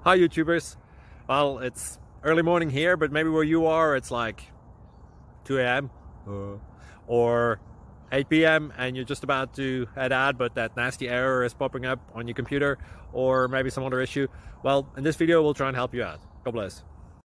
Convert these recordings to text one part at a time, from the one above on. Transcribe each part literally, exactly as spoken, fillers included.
Hi YouTubers. Well, it's early morning here, but maybe where you are it's like two A M uh, or eight P M and you're just about to head out, but that nasty error is popping up on your computer, or maybe some other issue. Well, in this video we'll try and help you out. God bless.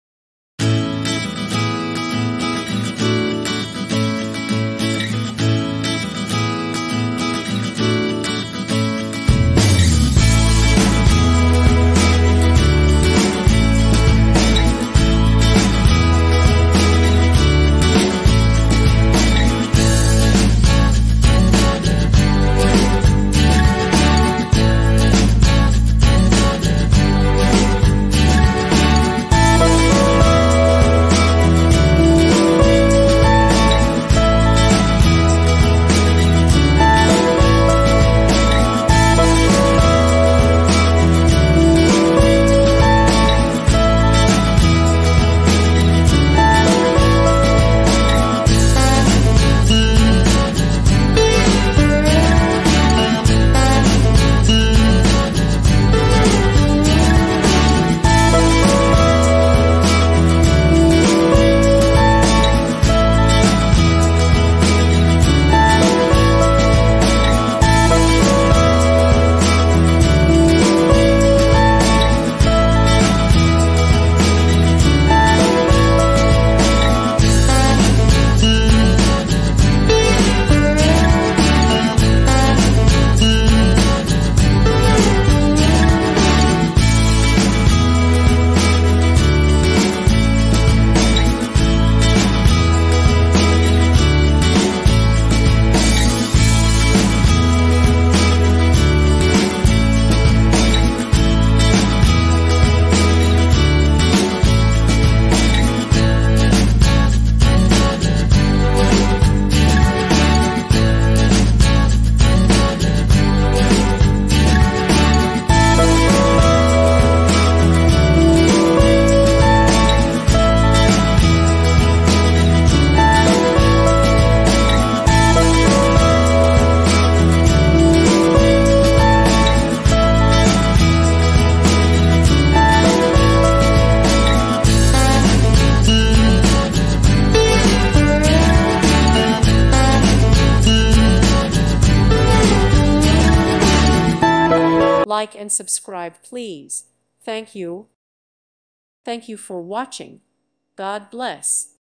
Like and subscribe, please. Thank you. Thank you for watching. God bless.